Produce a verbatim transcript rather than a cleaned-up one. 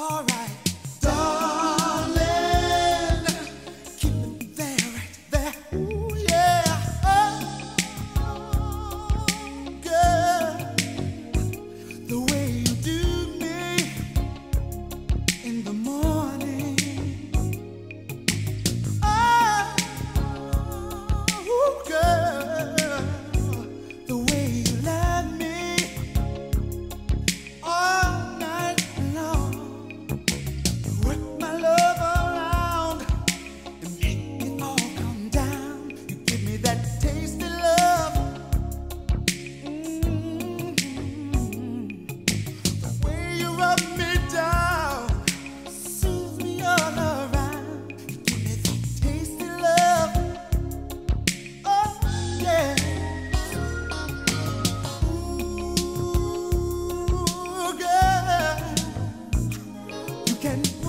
All right, darling, keep it there, right there. Ooh, yeah. Oh, girl, the way you do me in the morning. Oh, girl, the way you love me all night long. Work my love around and make it all come down. You give me that tasty love. Mm-hmm. The way you rub me down, soothe me all around. You give me that tasty love. Oh yeah. Ooh, girl, you can